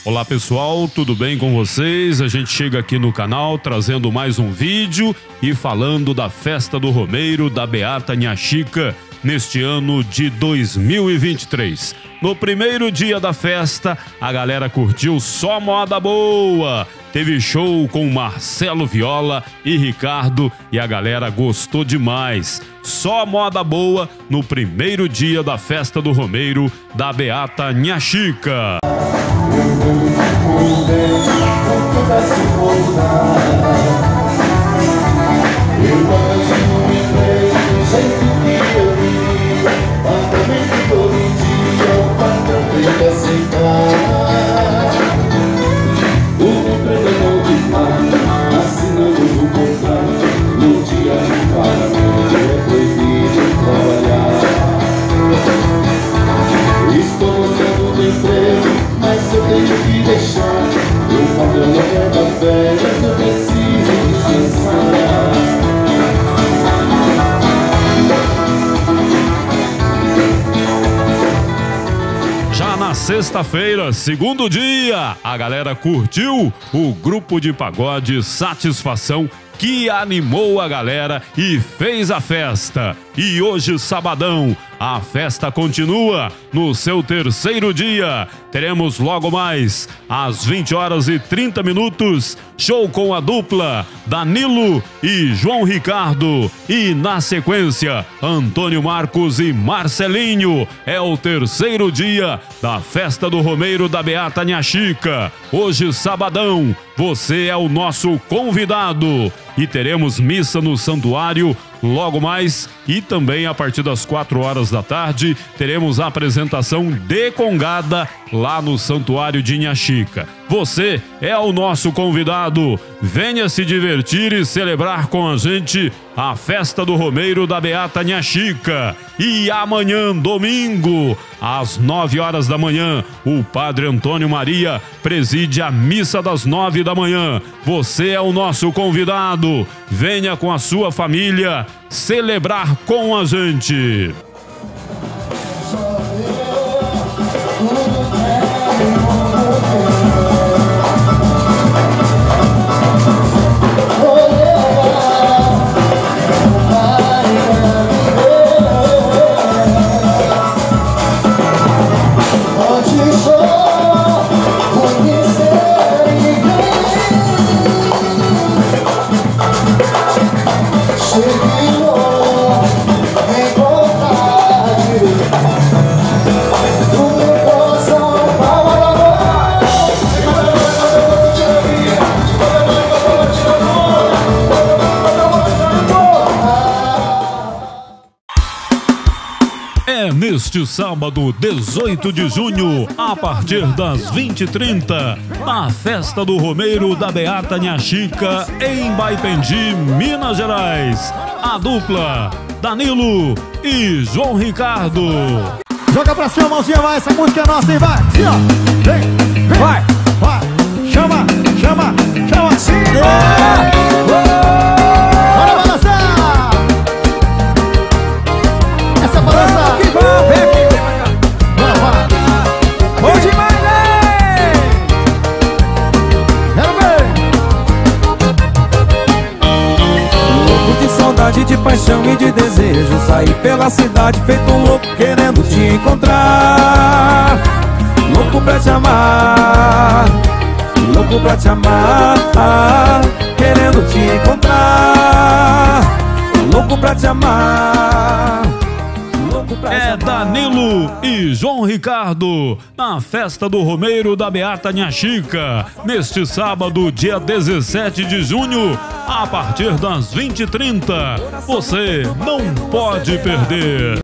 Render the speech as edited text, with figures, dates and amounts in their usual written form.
Olá pessoal, tudo bem com vocês? A gente chega aqui no canal trazendo mais um vídeo e falando da festa do Romeiro da Beata Nhaxica neste ano de 2023. No primeiro dia da festa, a galera curtiu só moda boa. Teve show com Marcelo Viola e Ricardo e a galera gostou demais. Só moda boa no primeiro dia da festa do Romeiro da Beata Nhaxica. Já na sexta-feira, segundo dia, a galera curtiu o grupo de pagode Satisfação, que animou a galera e fez a festa. E hoje, sabadão, a festa continua no seu terceiro dia. Teremos logo mais, às 20h30, show com a dupla Danilo e João Ricardo. E na sequência, Antônio Marcos e Marcelinho. É o terceiro dia da festa do Romeiro da Beata Nhaxica. Hoje, sabadão, você é o nosso convidado. E teremos missa no santuário logo mais, e também a partir das 4h teremos a apresentação de Congada lá no Santuário de Nhaxica. Você é o nosso convidado. Venha se divertir e celebrar com a gente a festa do Romeiro da Beata Nhaxica. E amanhã, domingo, às 9h, o Padre Antônio Maria preside a missa das 9h. Você é o nosso convidado. Venha com a sua família celebrar com a gente. Neste sábado, 18 de junho, a partir das 20h30, a festa do Romeiro da Beata Nhaxica em Baipendi, Minas Gerais. A dupla Danilo e João Ricardo. Joga pra cima, mãozinha, vai, essa música é nossa, hein, vai. Assim, ó. Vem, vem, vai, vai. Chama, chama, chama assim. Bora balançar. Essa balança. Vem aqui, vem pra cá. Bora, bora. Bom demais, né? Quero ver. Louco de saudade, de paixão e de desejo, saí pela cidade feito um louco querendo te encontrar. Louco pra te amar, louco pra te amar, querendo te encontrar. Louco pra te amar. É Danilo e João Ricardo na festa do Romeiro da Beata Nhaxica, neste sábado, dia 17 de junho, a partir das 20h30. Você não pode perder.